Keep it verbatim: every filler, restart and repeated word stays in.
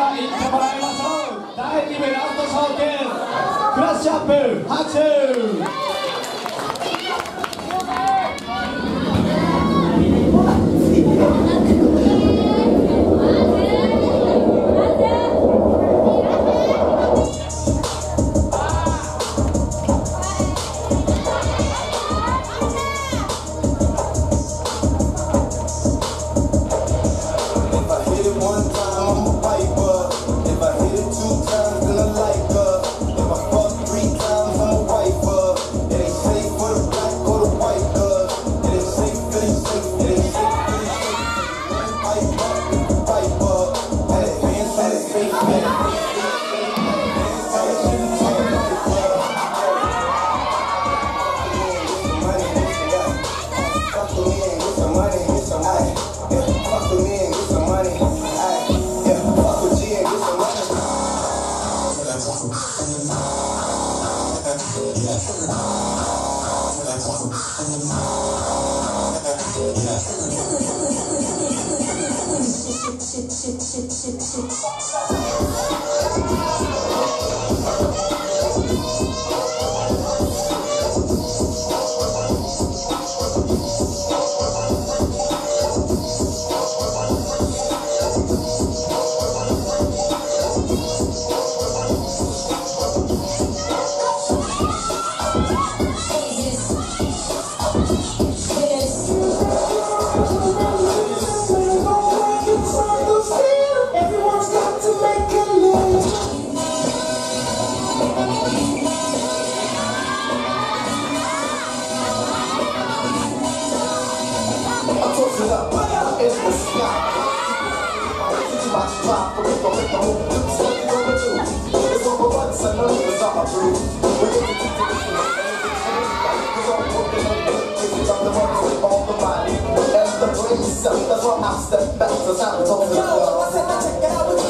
は行ってもらいましょう。だいに部ラスト証券クラッシュアップ拍手。 That's what I step back to sound.